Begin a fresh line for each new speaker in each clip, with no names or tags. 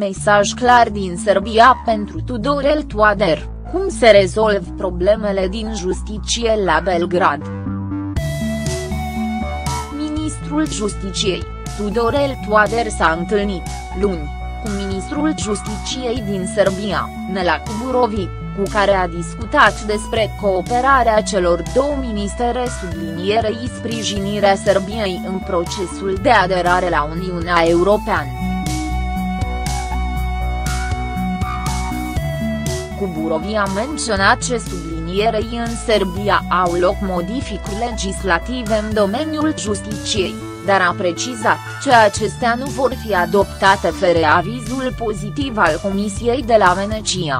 Mesaj clar din Serbia pentru Tudorel Toader: cum se rezolv problemele din justiție la Belgrad? Ministrul Justiciei, Tudorel Toader, s-a întâlnit, luni, cu ministrul Justiciei din Serbia, Nela Kuburović, cu care a discutat despre cooperarea celor două ministere, sublinierei sprijinirea Serbiei în procesul de aderare la Uniunea Europeană. Kuburović a menționat că sublinierei în Serbia au loc modificări legislative în domeniul justiciei, dar a precizat că acestea nu vor fi adoptate fără avizul pozitiv al Comisiei de la Venecia.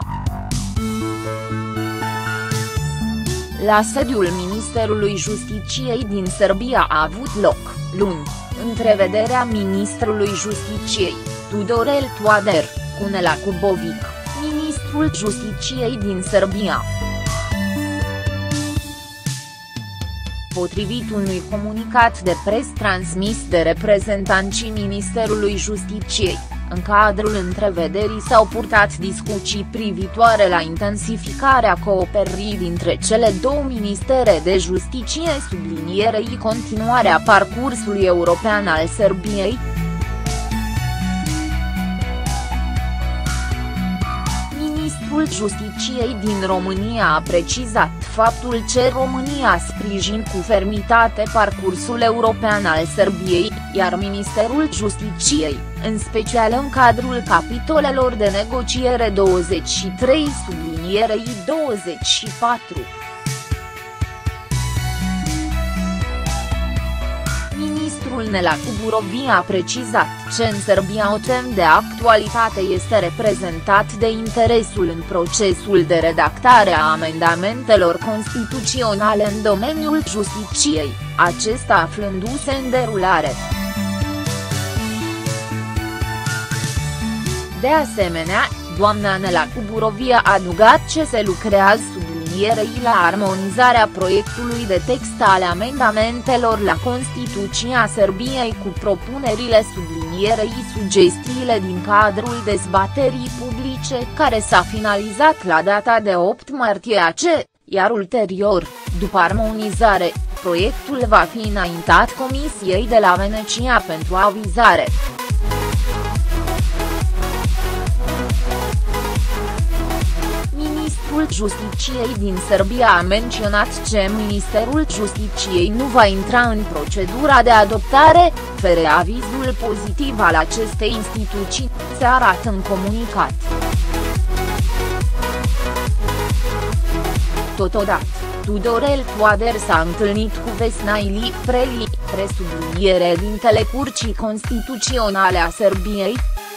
La sediul Ministerului Justiciei din Serbia a avut loc, luni, întrevederea ministrului Justiciei, Tudorel Toader, cu Nela Kuburović, ministrul Justiciei din Serbia. Potrivit unui comunicat de presă transmis de reprezentanții Ministerului Justiciei, în cadrul întrevederii s-au purtat discuții privitoare la intensificarea cooperării dintre cele două ministere de justiție, sublinierei continuarea parcursului european al Serbiei. Ministrul Justiciei din România a precizat faptul că România sprijină cu fermitate parcursul european al Serbiei, iar Ministerul Justiciei, în special în cadrul capitolelor de negociere 23 sublinierei 24. Ministrul Nela Kuburović a precizat că în Serbia o temă de actualitate este reprezentat de interesul în procesul de redactare a amendamentelor constituționale în domeniul justiciei, acesta aflându-se în derulare. De asemenea, doamna Nela Kuburović a adăugat că se lucrează sublinierei la armonizarea proiectului de text ale amendamentelor la Constituția Serbiei cu propunerile sublinierei sugestiile din cadrul dezbaterii publice care s-a finalizat la data de 8 martie iar ulterior, după armonizare, proiectul va fi înaintat Comisiei de la Venecia pentru avizare. Ministrul Justiciei din Serbia a menționat că Ministerul Justiciei nu va intra în procedura de adoptare, fără avizul pozitiv al acestei instituții, se arată în comunicat. Totodată, Tudorel Toader s-a întâlnit cu Vesna Ilipreli, presubliniere dintele Curții Constituționale a Serbiei.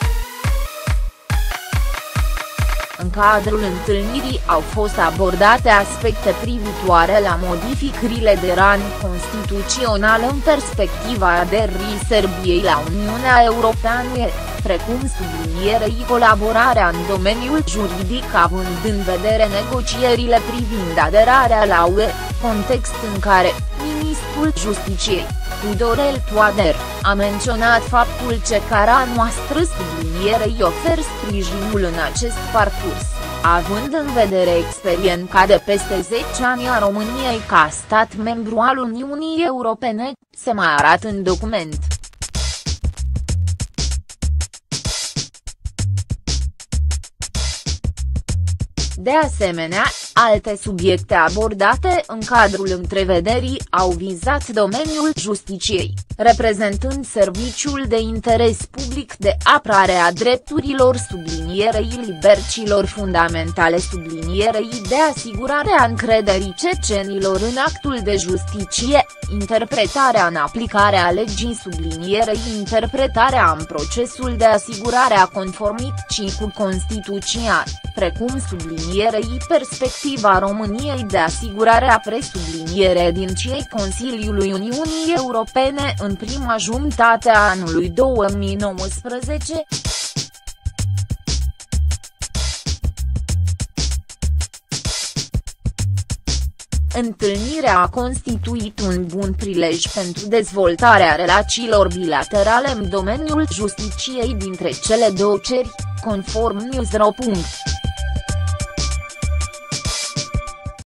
În cadrul întâlnirii au fost abordate aspecte privitoare la modificările de rang constituțional în perspectiva aderării Serbiei la Uniunea Europeană, precum sublinierei colaborarea în domeniul juridic având în vedere negocierile privind aderarea la UE, context în care ministrul Justiciei, Tudorel Toader, a menționat faptul că țara noastră sublinierei oferă sprijinul în acest parcurs, având în vedere experiența de peste 10 ani a României ca stat membru al Uniunii Europene, se mai arată în document. De asemenea, alte subiecte abordate în cadrul întrevederii au vizat domeniul justiciei, reprezentând serviciul de interes public de apărare a drepturilor sublinierei libertăților fundamentale sublinierei de asigurare a încrederii cetățenilor în actul de justiție, interpretarea în aplicare a legii sublinierei interpretarea în procesul de asigurare a conformității cu Constituția, precum sublinierei perspectiva României de asigurare a presubliniere din cei Consiliului Uniunii Europene în prima jumătate a anului 2019. Întâlnirea a constituit un bun prilej pentru dezvoltarea relațiilor bilaterale în domeniul justiciei dintre cele două țări, conform News.ro.